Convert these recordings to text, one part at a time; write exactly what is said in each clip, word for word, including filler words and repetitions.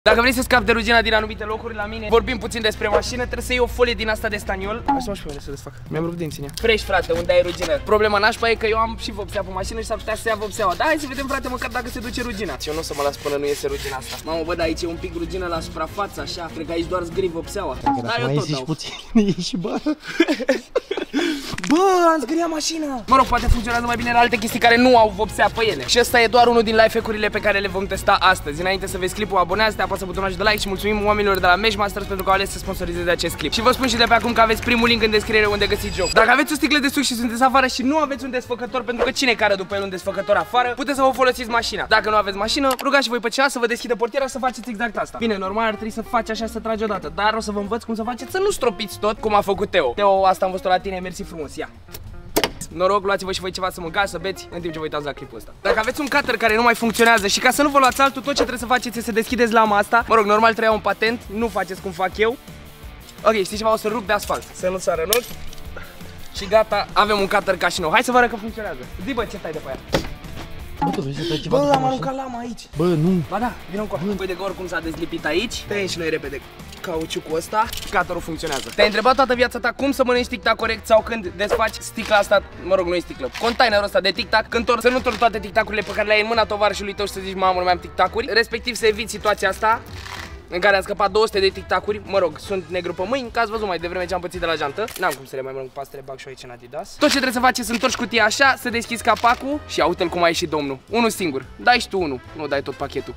Dacă vrei să scapi de rugina din anumite locuri la mine, vorbim puțin despre mașină, trebuie să iei o folie din asta de staniol. Hai să mă și pe mine să desfac. Mi-am rupt dinții în ea. Fresh, frate, unde ai rugină. Problema nașpa e că eu am și vopsea pe mașină și s-ar putea să ia vopseaua. Da, hai să vedem, frate, măcar dacă se duce rugina. Și eu nu o să mă las până nu iese rugina asta. Mamă, bă, da, aici e un pic rugină la suprafață, așa. Cred că aici doar zgâri vopseaua. Da, eu tot dau. puțin, e și bă. Bă, am zgâriat mașina. Mă rog, poate funcționează mai bine la alte chestii care nu au vopsea pe ele. Și ăsta e doar unul din life-hack-urile pe care le vom testa astăzi. Înainte să vezi clipul, abonează-te, apasă butonul de like și mulțumim oamenilor de la Meshmasters pentru că au ales să sponsorizeze acest clip. Și vă spun și de pe acum că aveți primul link în descriere unde găsiți joc. Dacă aveți o sticlă de suc și sunteți afară și nu aveți un desfăcător, pentru că cine care după el un desfăcător afară, puteți să vă folosiți mașina. Dacă nu aveți mașină, rugați și voi pe cineva să vă deschidă portiera să faceți exact asta. Bine, normal ar trebui să faci așa, să tragi odată, dar o să vă învăț cum să faceți să nu stropiți tot cum a făcut Teo. Teo, asta am văzut la tine, mersi frumos. Ia. Noroc, luați-vă și voi ceva să mâncați, să beți în timp ce vă uitați la clipul ăsta. Dacă aveți un cutter care nu mai funcționează și ca să nu vă luați altul, tot ce trebuie să faceți este să deschideți lama asta. Mă rog, normal trebuia un patent, nu faceți cum fac eu. Ok, știi ceva, o să rup de asfalt, să nu sară în ochi. Și gata, avem un cutter ca și nou. Hai să vă arăt că funcționează. Zi, bă, ce tai de pe aia? Bă, tu vrei să tai ceva? Bă, am aruncat lama aici. Bă, nu. Ba da, vină încoa. Uite că oricum s-a dezlipit aici. Tăiem și noi repede cauciucul ăsta. Cutterul funcționează. Te-ai întrebat toată viața ta cum să mănânci tic-tac corect sau când desfaci sticla asta, mă rog, nu e sticlă, containerul ăsta de tic-tac, când tor, să nu torni toate tic-tacurile pe care le ai în mâna tovarășului tău și să zici, mamă, nu mai am tic-tacuri, respectiv să eviți situația asta în care am scăpat două sute de tic-tacuri, mă rog, sunt negru pe mâini, că ați văzut mai devreme ce am pățit de la jantă. N-am cum să le mai mănânc pastele, bag și aici în Adidas. Tot ce trebuie să faci e să întorci cutia așa, să deschizi capacul și ia uite-l cum a ieșit domnul. Unul singur, dai și tu unul, nu dai tot pachetul.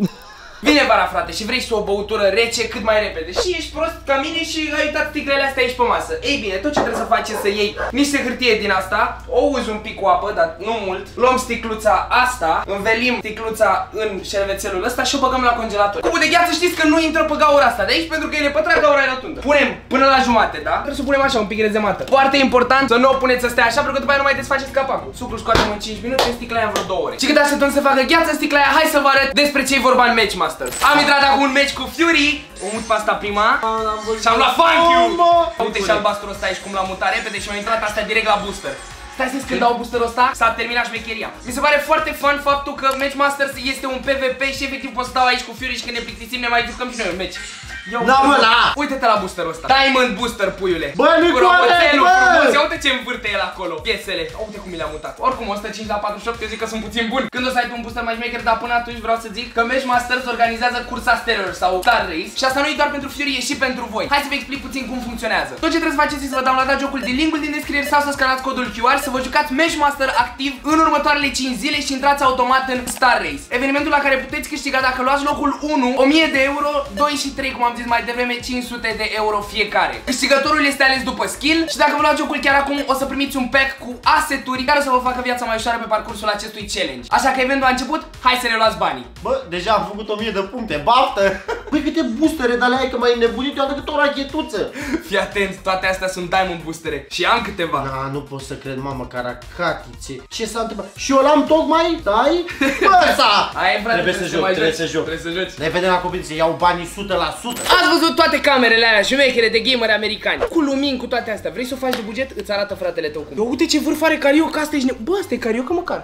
Vine vara, frate, și vrei și o băutură rece cât mai repede. Și ești prost ca mine și ai uitat sticlele astea aici pe masă. Ei bine, tot ce trebuie să faci e să iei niște hârtie din asta, o uzi un pic cu apă, dar nu mult. Luăm sticluța asta, învelim sticluța în șervețelul ăsta și o băgăm la congelator. Cubul de gheață știți că nu intră pe gaura asta de aici pentru că e nepătrat, gaura e rotundă. Punem până la jumate, da? Trebuie să o punem așa, un pic rezemată. Foarte important să nu o puneți să stea așa pentru că după aia nu mai desfaceți capacul. Sucul scoatem în cinci minute, sticla aia în vreo două ore. Și cât așteptăm să facă gheață sticla aia, hai să vă arăt despre ce e vorba în Meshmasters. Am intrat acum un match cu Fury. O mut pe asta prima și am luat Thank you. Uite și albastrul ăsta aici cum l-am mutat repede și am intrat astea direct la booster. Stai să-ți când dau boosterul ăsta, s-a terminat șmecheria. Mi se pare foarte fun faptul că Meshmasters este un PvP și efectiv pot să stau aici cu Fury și când ne plictisim ne mai jucăm și noi un match. Da, mă, la! Uite-te la boosterul ăsta. Diamond booster, puiule. Bă, Nicoale, bă! Ia uite ce învârte el acolo. Piesele. Uite cum mi le-a mutat. Oricum, o sută cinci la patruzeci și opt, eu zic că sunt puțin bun. Când o să ai un booster mai șmecher, dar până atunci vreau să zic că Meshmasters organizează cursa Stellar sau Star Race. Și asta nu e doar pentru Fury, e și pentru voi. Hai să vă explic puțin cum funcționează. Tot ce trebuie să faceți este să vă downloadați jocul din linkul din descriere sau să scanați codul Q R, să vă jucați Meshmaster activ în următoarele cinci zile și intrați automat în Star Race. Evenimentul la care puteți câștiga dacă luați locul unu, o mie de euro, doi și trei, cum am zis mai devreme, cinci sute de euro fiecare. Câștigătorul este ales după skill și dacă vă luați jocul chiar acum o să primiți un pack cu aseturi care o să vă facă viața mai ușoară pe parcursul acestui challenge. Așa că eventul a început, hai să ne luați banii. Bă, deja am făcut o mie de puncte, baftă! Băi, câte boostere de alea ai că m-ai nebunit eu decât o rachetuță! Fii atent, toate astea sunt diamond boostere și am câteva. Na, nu pot să cred, mamă, caracatițe. Ce s-a întâmplat? Și eu l-am tocmai, dai? Bă, sa! Hai, frate, trebuie să joc, trebuie să joc. Trebuie să joci. Ne vedem la competiție, iau banii o sută la sută. Ați văzut toate camerele alea șmechere de gameri americani cu lumini, cu toate astea. Vrei să o faci de buget? Îți arată fratele tău cum. Uite ce vârf are carioca, asta ești ne... Bă, asta e carioca măcar.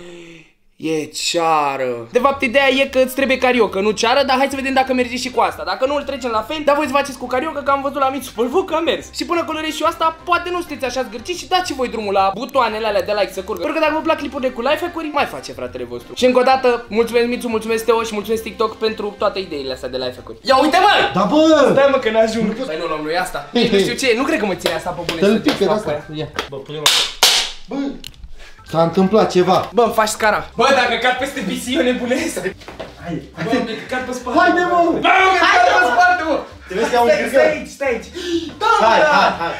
E ceară. De fapt, ideea e că îți trebuie carioca, nu ceară, dar hai să vedem dacă merge și cu asta. Dacă nu, îl trecem la fel, dar voi să faceți cu carioca, că am văzut la mici, văd că a mers. Și până colorez și eu asta, poate nu sunteți așa zgârciți și dați voi drumul la butoanele alea de like să curgă. Pentru că dacă vă plac clipurile cu life-hack-uri, mai face fratele vostru. Și încă o dată, mulțumesc Mițu, mulțumesc Teo și mulțumesc TikTok pentru toate ideile astea de life-hack-uri. Ia uite, mă! Da, bă! Stai, mă, că n-ajung. Stai, nu luăm lui asta. Nu știu ce, nu cred că mă ține asta pe bune. Bă, pune-o. Bă! S-a întâmplat ceva. Bă, îmi faci scara. Bă, dacă cad peste P C, eu nebunesc. Hai, hai. Bă, mi-e căcat pe spate. Haide, mă! Bă, mi-e căcat pe spate, mă! Trebuie să iau un Stai aici, stai aici. Hai, hai, hai.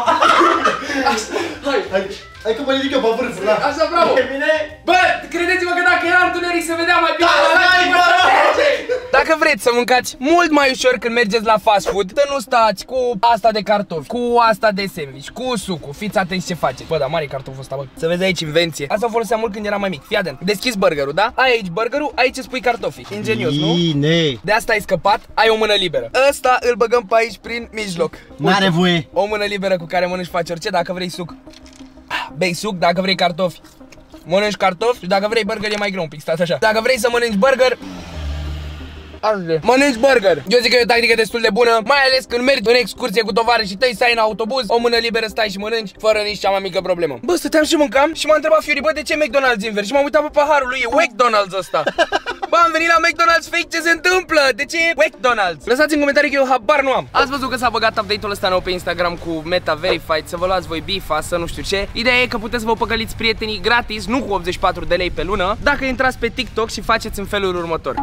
Hai. Hai. Hai că mă ridic eu pe vârf, da. Așa, bravo. E bine? Bă, credeți-mă că dacă era întuneric se vedea mai bine. Da, hai, bă! Dacă vreți să mâncați mult mai ușor când mergeți la fast food, să nu stați cu asta de cartofi, cu asta de sandwich, cu sucul. Fiți atenți ce faceți. Bă, dar mare cartoful ăsta, bă. Să vezi aici invenție. Asta o foloseam mult când eram mai mic. Fii atent. Deschizi burgerul, da? Ai aici burgerul, aici îți pui cartofii. Ingenios, nu? Bine. De asta ai scăpat, ai o mână liberă. Ăsta îl băgăm pe aici prin mijloc. N-are voie. O mână liberă cu care mănânci, faci orice. Dacă vrei suc, bei suc. Dacă vrei cartofi, mănânci cartofi. Și dacă vrei burger e mai greu un pic, stați așa. Dacă vrei să mănânci burger, Arde. Mănânci burger. Eu zic că e o tactică destul de bună, mai ales când mergi în excursie cu tovarășii tăi, stai în autobuz, o mână liberă, stai și mănânci, fără nici cea mai mică problemă. Bă, stăteam și mâncam și m-a întrebat Fiori, bă, de ce McDonald's invers? Și m-am uitat pe paharul lui, e McDonald's ăsta. Bă, am venit la McDonald's fake, ce se întâmplă? De ce e McDonald's? Lăsați în comentarii că eu habar nu am. Ați văzut că s-a băgat update-ul ăsta nou pe Instagram cu Meta Verified, să vă luați voi bifa, să nu știu ce. Ideea e că puteți să vă păcăliți prietenii gratis, nu cu optzeci și patru de lei pe lună, dacă intrați pe TikTok și faceți în felul următor.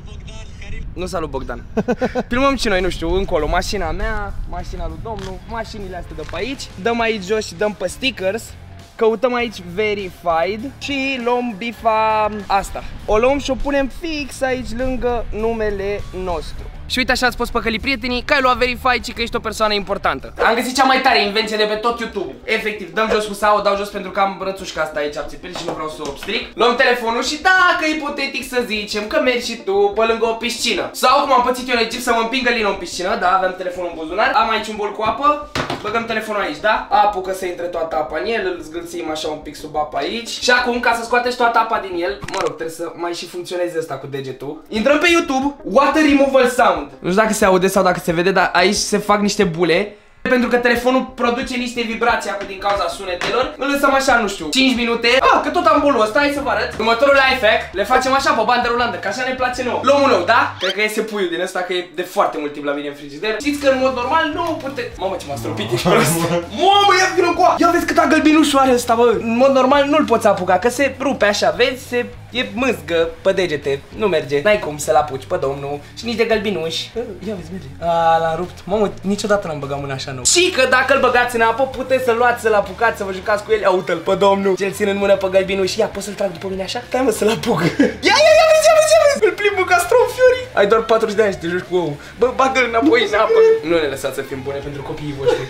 Nu salut Bogdan. Filmăm și noi, nu știu, încolo, mașina mea, mașina lui domnul, mașinile astea de pe aici. Dăm aici jos și dăm pe stickers. Căutăm aici Verified și luăm bifa asta. O luăm și o punem fix aici lângă numele nostru. Și uite așa îți poți păcăli prietenii că ai luat Verified și că ești o persoană importantă. Am găsit cea mai tare invenție de pe tot YouTube. Efectiv, dăm jos cu sau, o dau jos pentru că am rățușca asta aici abțipit și nu vreau să o stric. Luăm telefonul și dacă ipotetic să zicem că mergi și tu pe lângă o piscină. Sau cum am pățit eu în Egipt, să mă împingă Lino în piscină, da, aveam telefonul în buzunar. Am aici un bol cu apă, băgăm telefonul aici, da? Apucă să intre toată apa în el, îl zgâlțim așa un pic sub apa aici. Și acum, ca să scoateți toată apa din el, mă rog, trebuie să mai și funcționeze asta cu degetul. Intrăm pe YouTube, Water Removal Sound. Nu știu dacă se aude sau dacă se vede, dar aici se fac niște bule. Pentru că telefonul produce niște vibrații acum din cauza sunetelor. Îl lăsăm așa, nu știu, cinci minute. Ah, că tot am bolul ăsta, hai să vă arăt. Următorul life hack, le facem așa pe bandă rulantă, că așa ne place nouă. Luăm unul, da? Cred că iese puiul din ăsta, că e de foarte mult timp la mine în frigider. Știți că în mod normal nu puteți. Mamă, ce m-a stropit, ești prost. Mamă, ia vină cu a. Ia vezi cât a gălbinușul are ăsta, bă. În mod normal nu-l poți apuca, că se rupe așa, vezi? Se e mâzgă pe degete. Nu merge, n-ai cum să-l apuci pe domnul. Și nici de gălbinuși. Ia vezi, merge. A, l-am rupt. Mamă, niciodată n-am băgat mâna așa nou. Și că dacă îl băgați în apă, puteți să-l luați, să-l apucați, să vă jucați cu el. Ia uite-l pe domnul. Ce-l țin în mână pe gălbinuși. Ia, poți să-l trag după mine așa? Stai mă să-l apuc. Ia, ia, ia, vezi, ia, vezi, ia, vezi. Îl plimbă ca strom, Fiori. Ai doar patruzeci de ani și te joci cu ou. Bă, bagă-l înapoi în apă. Nu ne lăsați să fim bune pentru copiii voștri.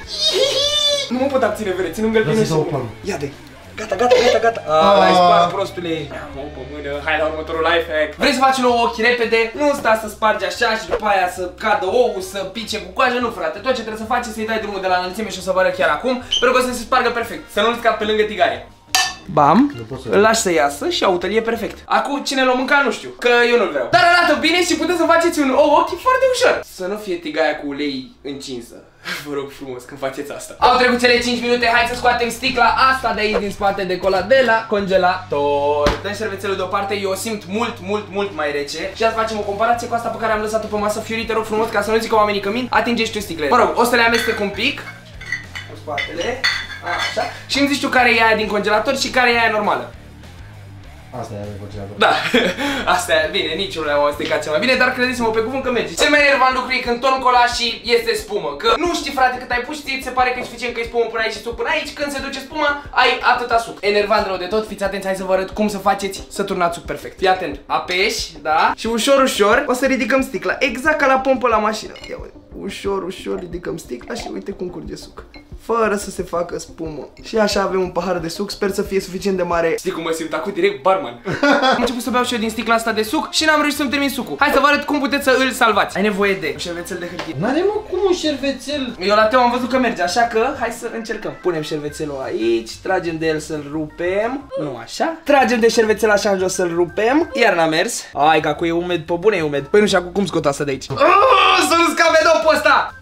Nu mă pot abține, vere, țin un gălbinuș. Ia de. Gata, gata, gata, gata. Ah, l-ai spart, prostule. Mă, pe mână, hai la următorul life hack. Vrei să faci un ou ochi repede? Nu sta să spargi așa și după aia să cadă ou, să pice cu coajă, nu frate. Tot ce trebuie să faci e să-i dai drumul de la înălțime și o să vă arăt chiar acum, pentru că o să se spargă perfect. Să nu-l scap pe lângă tigaie. Bam, îl lași să iasă și uite-l, e perfect. Acum cine l-o mânca nu știu, că eu nu-l vreau. Dar arată bine și puteți să faceți un ou ochi foarte ușor. Să nu fie tigaia cu ulei încinsă. Vă rog frumos când faceți asta. Au trecut cele cinci minute, hai să scoatem sticla asta de aici din spate de cola de la congelator. Dăm șervețelul deoparte, eu o simt mult, mult, mult mai rece. Și azi facem o comparație cu asta pe care am lăsat-o pe masă. Fiori, te rog frumos, ca să nu zică oamenii că mint, atingeți tu sticlele. Mă rog, o să le amestec un pic cu spatele, așa. Și îmi zici tu care e aia din congelator și care e aia normală. Asta e aia din congelator. Da, asta e, bine, nici nu le-am amestecat cel mai bine, dar credeți-mă pe cuvânt că merge. Cel mai enervant lucru e când torn cola și este spumă. Că nu știi, frate, cât ai pus și ți se pare că e suficient că e spumă până aici și suc până aici. Când se duce spuma, ai atâta suc. Enervant rău de tot, fiți atenți, hai să vă arăt cum să faceți să turnați suc perfect. Fii atent, apeși, da? Și ușor, ușor o să ridicăm sticla, exact ca la pompă la mașină. Ia uite, ușor, ușor ridicăm sticla și uite cum curge suc. Fără să se facă spumă. Și așa avem un pahar de suc, sper să fie suficient de mare. Știi cum mă simt acum, direct barman. Am început să beau și eu din sticla asta de suc și n-am reușit să-mi termin sucul. Hai să vă arăt cum puteți să îl salvați. Ai nevoie de un șervețel de hârtie. N-are mă cum un șervețel. Eu la Teo am văzut că merge, așa că hai să încercăm. Punem șervețelul aici, tragem de el să-l rupem. Nu așa. Tragem de șervețel așa în jos să-l rupem. Iar n-a mers. Ai, că acum e umed, pe bune e umed. Păi nu știu acum cum scot asta de aici. Să nu scape dopul ăsta.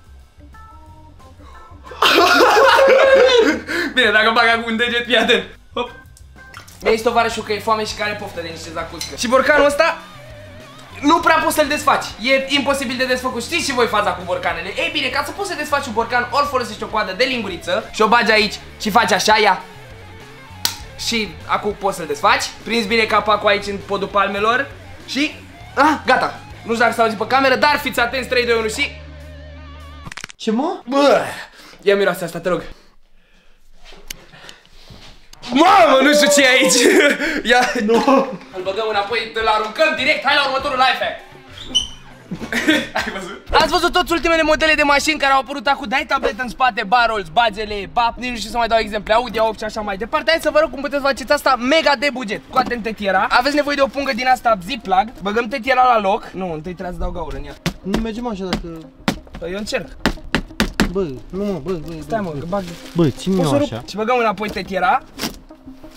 Bine, dacă bag acum un deget, fii atent. Hop. Mi-ai tovarășul că e foame și care poftă de niște zacuscă. Și borcanul ăsta nu prea poți să-l desfaci. E imposibil de desfăcut. Știți și voi faza cu borcanele. Ei bine, ca să poți să desfaci un borcan, ori folosești o coadă de linguriță și o bagi aici și faci așa, ia. Și acum poți să-l desfaci. Prinzi bine capacul aici în podul palmelor. Și, ah, gata. Nu știu dacă s-a auzit pe cameră, dar fiți atenți, trei, doi, unu și... Ce mă? Bă, ia miroase asta, te rog. Mamă, nu știu ce e aici. Ia, nu. Îl băgăm înapoi, îl aruncăm direct. Hai la următorul life hack. Ai văzut? Ați văzut toți ultimele modele de mașini care au apărut acum? Dai tabletă în spate, barrels, bazele, bap, nici nu știu să mai dau exemple, Audi A opt și așa mai departe. Hai să vă rog cum puteți faceți asta mega de buget. Scoatem tetiera, aveți nevoie de o pungă din asta zip-plug, băgăm tetiera la loc. Nu, întâi trebuie să dau gaură în ea. Nu mergem așa dacă... Păi eu încerc. Bă, nu mă, bă, bă, stai mă, că bag. Bă, ține-o așa. Și băgăm înapoi tetiera.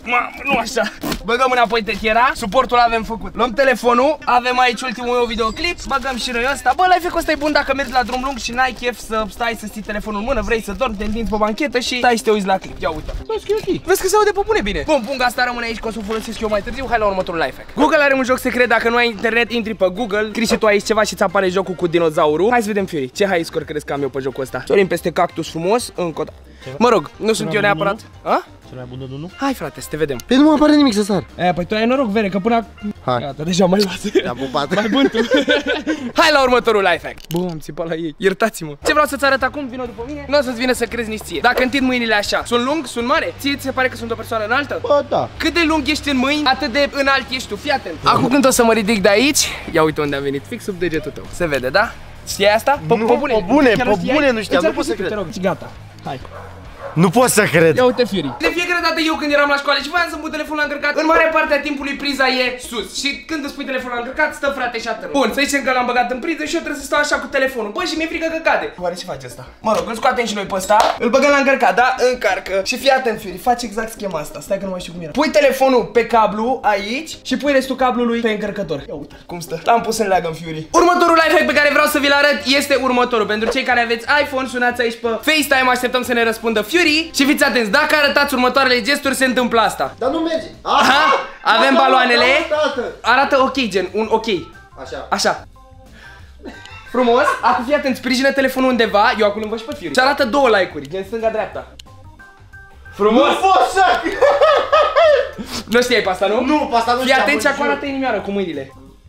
Mamă, nu așa. Băgăm înapoi tetiera, suportul avem făcut. Luăm telefonul, avem aici ultimul meu videoclip, băgăm și noi ăsta. Bă, life-ul ăsta e bun dacă mergi la drum lung și n-ai chef să stai să ții telefonul în mână, vrei să dormi, te întinzi pe banchetă și stai să te uiți la clip. Ia uite. Vezi că e ok. Vezi că se aude pe bune bine. Bun, punga asta rămâne aici, că o să o folosesc eu mai târziu. Hai la următorul lifehack. Google are un joc secret, dacă nu ai internet, intri pe Google, scrii și tu aici ceva și îți apare jocul cu dinozaurul. Hai să vedem, Fury. Ce high score crezi că am eu pe jocul ăsta? Sorin peste cactus frumos, încă o dată. Mă rog, nu sunt eu neapărat. A? Cel mai bun de unul? Hai frate, să te vedem. Păi nu mă apare nimic să sar. E, păi tu ai noroc, vere, că până Hai. Gata, deja mai luat. Te-am pupat. Mai bun tu. Hai la următorul lifehack. Bă, am țipat la ei. Iertați-mă. Ce vreau să-ți arăt acum, vino după mine. Nu o să-ți vină să crezi nici ție. Dacă întind mâinile așa, sunt lung, sunt mare? Ție ți se pare că sunt o persoană înaltă? Bă, da. Cât de lung ești în mâini, atât de înalt ești tu. Fii atent. Acum când o să mă ridic de aici, ia uite unde am venit, fix sub degetul tău. Se vede, da? Știai asta? Pe Nu, bune. pe bune, Chiar pe știai? bune nu știam, nu Încearcă pot să și tu, cred. Te rog, gata. Hai. Nu pot să cred. Ia uite, Fury. De fiecare dată eu când eram la școală și voiam să-mi pun telefonul la încărcat, în mare parte a timpului priza e sus. Și când îți pui telefonul la încărcat, stă frate și atât. Bun, să zicem că l-am băgat în priză și eu trebuie să stau așa cu telefonul. Bă, și mi-e frică că cade. Oare ce face asta? Mă rog, îl scoatem și noi pe ăsta, îl băgăm la încărcat, da? Încarcă. Și fii atent, Fury, faci exact schema asta. Stai că nu mai știu cum era. Pui telefonul pe cablu aici și pui restul cablului pe încărcător. Ia uite cum stă. L-am pus în leagă în Fury. Următorul lifehack pe care vreau să vi-l arăt este următorul. Pentru cei care aveți iPhone, sunați aici pe FaceTime, așteptăm să ne răspundă Fury și fiți atenți. Dacă arătați următoarele gesturi, se întâmplă asta. Dar nu merge. Aha, avem baloanele. Arată ok, gen, un ok. Așa. Așa. Frumos. Acum fii atent, sprijină telefonul undeva. Eu acum îl văd și pe Fury. Și arată două like-uri, gen stânga-dreapta. Frumos. Nu pot să... Nu știai pe asta, nu? Nu, pe asta nu Fii știam, atent și bă, acum arată inimioară cu mâinile.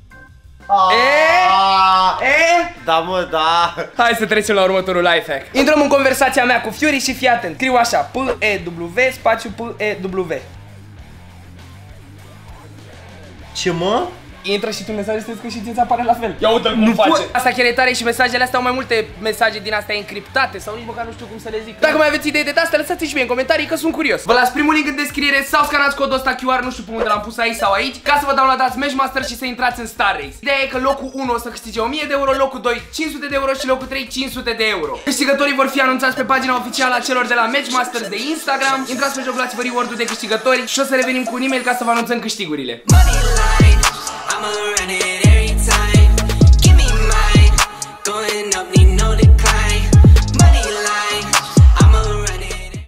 E? E? Da, mă, da. Hai să trecem la următorul lifehack. Intrăm în conversația mea cu Fury și fii atent. Scriu așa, P E W spațiu P E W. Ce, mă? Intră și tu în mesaje, să și ți apare la fel. Ia uite cum face. Asta chiar e tare și mesajele astea au mai multe mesaje din astea încriptate sau nici măcar nu știu cum să le zic. Dacă mai aveți idei de astea, lăsați și mie în comentarii că sunt curios. Vă las primul link în descriere sau scanați codul ăsta Q R, nu știu pe unde l-am pus aici sau aici, ca să vă downloadați Match Master și să intrați în Star Race. Ideea e că locul unu o să câștige o mie de euro, locul doi cinci sute de euro și locul trei cinci sute de euro. Câștigătorii vor fi anunțați pe pagina oficială a celor de la Match Masters de Instagram. Intrați pe joc, luați-vă reward-ul de câștigători și o să revenim cu un e-mail ca să vă anunțăm câștigurile. Money.